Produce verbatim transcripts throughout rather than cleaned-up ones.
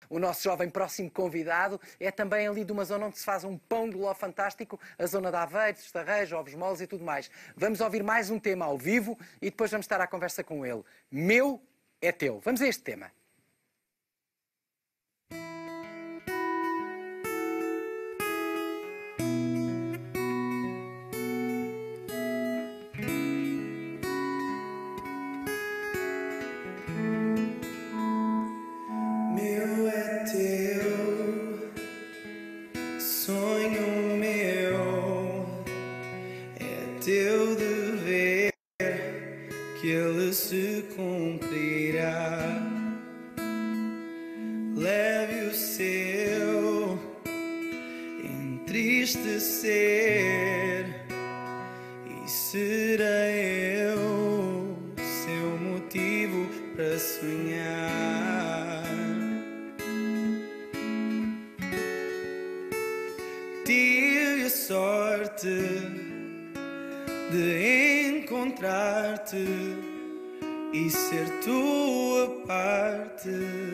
o nosso jovem próximo convidado é também ali de uma zona onde se faz um pão de ló fantástico, a zona de Aveiro, de Estarrejo, ovos moles e tudo mais. Vamos ouvir mais um tema ao vivo e depois vamos estar à conversa com ele. Meu é teu. Vamos a este tema. Teu dever que ele se cumprirá. Leve o seu entristecer e serei eu seu motivo para sonhar. Tive a sorte de encontrar-te e ser tua parte.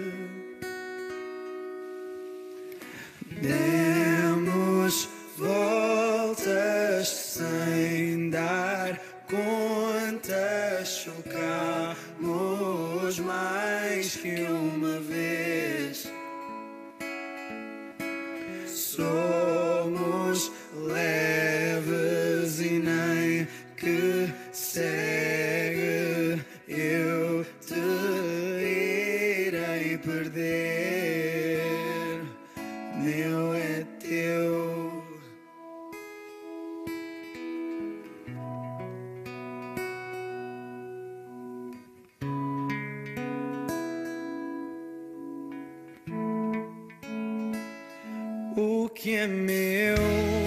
Demos voltas sem dar conta, chocamos mais que uma vez. Somos leves e nem que segue eu te irei perder. Meu é teu. O que é meu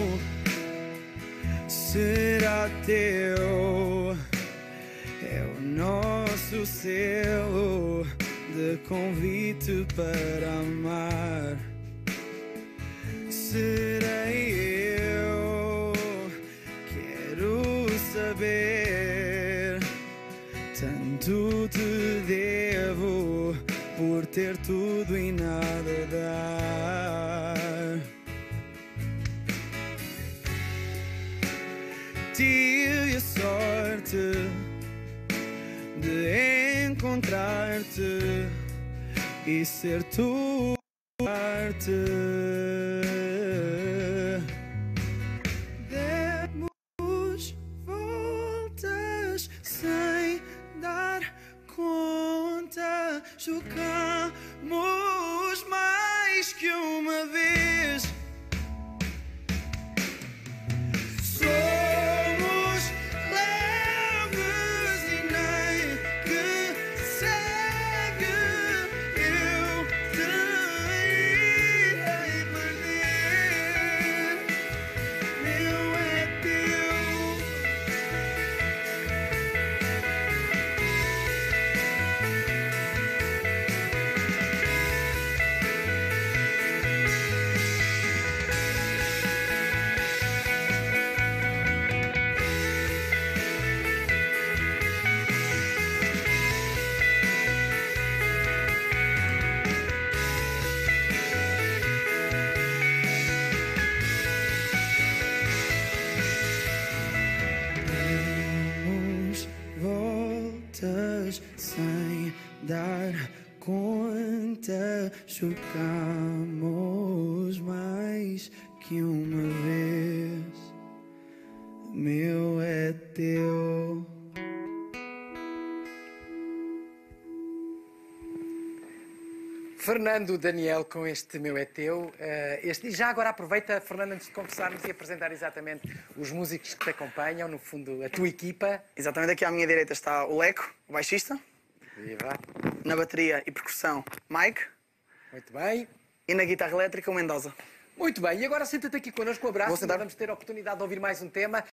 será teu, é o nosso selo de convite para amar. Serei eu, quero saber, tanto te devo por ter tudo e nada dar. Tive a sorte de encontrar-te e ser tua parte. Demos voltas sem dar conta, chocamos mais que uma vez. Sem dar conta, chocamos mais que uma vez. Meu é teu. Fernando Daniel com este Meu é Teu. Este, e já agora aproveita, Fernando, antes de conversarmos e apresentar exatamente os músicos que te acompanham, no fundo, a tua equipa. Exatamente, aqui à minha direita está o Leco, o baixista. Viva. Na bateria e percussão, Mike. Muito bem. E na guitarra elétrica, o Mendoza. Muito bem, e agora senta-te aqui connosco, um abraço. Vou sentar. Vamos ter a oportunidade de ouvir mais um tema.